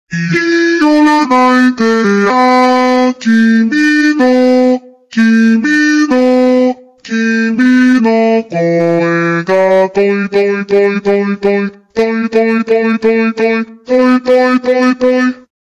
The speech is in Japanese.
寄らないでや、君の声がトイトイトイトイトイトイトイトイトイトイトイトイトイトイ